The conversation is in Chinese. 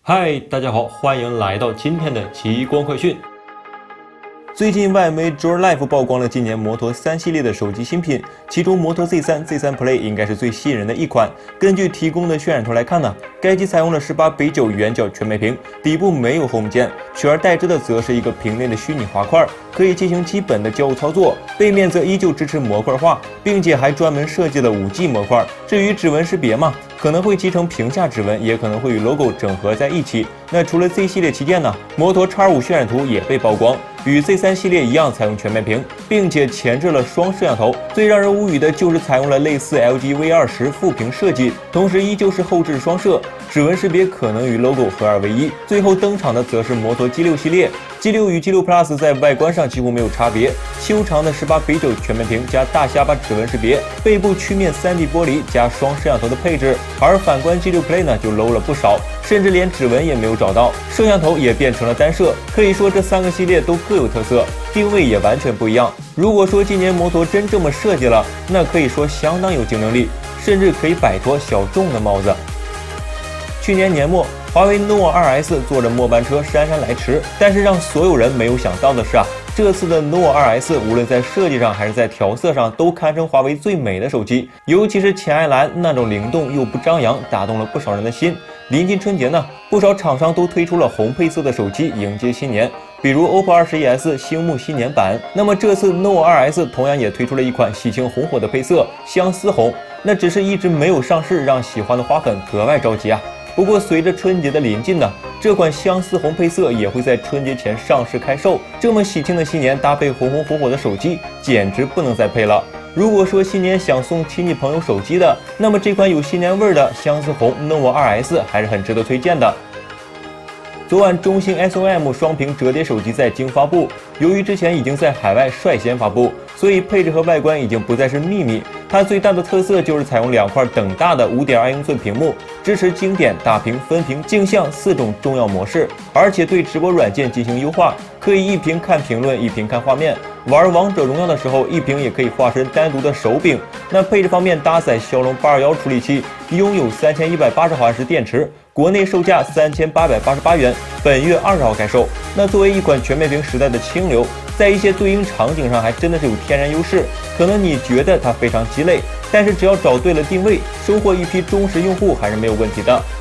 嗨，大家好，欢迎来到今天的极光快讯。最近外媒 Droid Life 曝光了今年摩托3系列的手机新品，其中摩托 Z3 Play 应该是最吸引人的一款。根据提供的渲染图来看呢，该机采用了18:9圆角全面屏，底部没有 Home 键，取而代之的则是一个屏内的虚拟滑块，可以进行基本的交互操作。背面则依旧支持模块化，并且还专门设计了5G 模块。至于指纹识别嘛，可能会集成屏下指纹，也可能会与 logo 整合在一起。那除了 Z 系列旗舰呢，摩托 X5 渲染图也被曝光，与 Z3 系列一样采用全面屏，并且前置了双摄像头。最让人无语的就是采用了类似 LG V20 副屏设计，同时依旧是后置双摄，指纹识别可能与 logo 合二为一。最后登场的则是摩托 G6 系列。G6 与 G6 Plus 在外观上几乎没有差别，修长的18:9全面屏加大下巴指纹识别，背部曲面3D 玻璃加双摄像头的配置，而反观 G6 Play 呢就 low 了不少，甚至连指纹也没有找到，摄像头也变成了单摄。可以说这3个系列都各有特色，定位也完全不一样。如果说今年摩托真这么设计了，那可以说相当有竞争力，甚至可以摆脱小众的帽子。去年年末，华为 Nova 2S 坐着末班车姗姗来迟，但是让所有人没有想到的是这次的 Nova 2S 无论在设计上还是在调色上都堪称华为最美的手机，尤其是浅爱蓝那种灵动又不张扬，打动了不少人的心。临近春节呢，不少厂商都推出了红配色的手机迎接新年，比如 OPPO 21S 星幕新年版。那么这次 Nova 2S 同样也推出了一款喜庆红火的配色相思红，那只是一直没有上市，让喜欢的花粉格外着急啊。不过随着春节的临近呢，这款相思红配色也会在春节前上市开售。这么喜庆的新年，搭配红红火火的手机，简直不能再配了。如果说新年想送亲戚朋友手机的，那么这款有新年味的相思红 Nova 2S 还是很值得推荐的。昨晚中兴 SOM 双屏折叠手机在京发布，由于之前已经在海外率先发布，所以配置和外观已经不再是秘密。它最大的特色就是采用2块等大的5.2英寸屏幕，支持经典、大屏、分屏、镜像4种重要模式，而且对直播软件进行优化，可以一屏看评论，一屏看画面。玩王者荣耀的时候，一屏也可以化身单独的手柄。那配置方面，搭载骁龙821处理器，拥有3180毫安时电池，国内售价3888元，本月20号开售。那作为一款全面屏时代的清流，在一些对应场景上还真的是有天然优势。可能你觉得它非常鸡肋，但是只要找对了定位，收获一批忠实用户还是没有问题的。